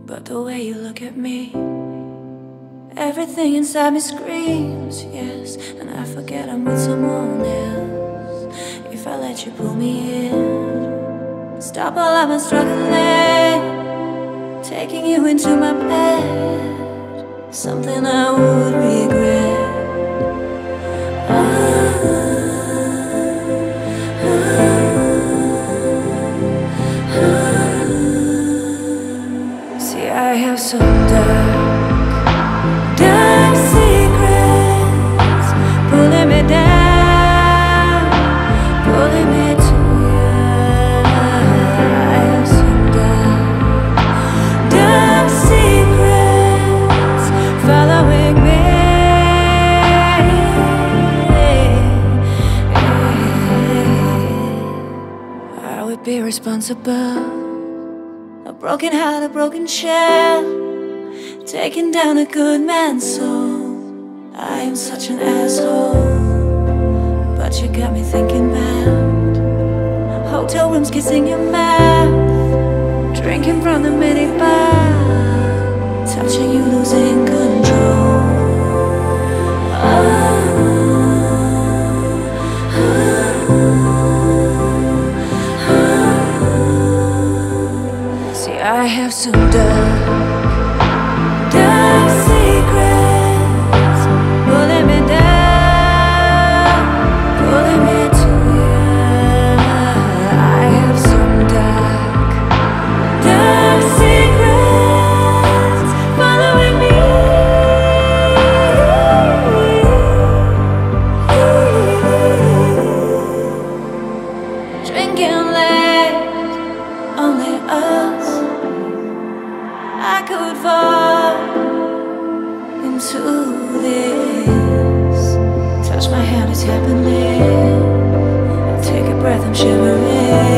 But the way you look at me, everything inside me screams yes. And I forget I'm with someone else. If I let you pull me in, stop all of my struggling, taking you into my bed, something I would regret. See, I have some dark secrets pulling me down, pulling me to you. I have some dark secrets following me. I would be responsible. A broken heart, a broken shell, taking down a good man's soul. I am such an asshole, but you got me thinking about hotel rooms, kissing your mouth, drinking from the minibar, touching you, losing control. I have some dark secrets pulling me down, pulling me to you. I have some dark secrets following me. Drinking late, only us. I could fall into this. Touch my hand, it's happening. I take a breath, I'm shivering.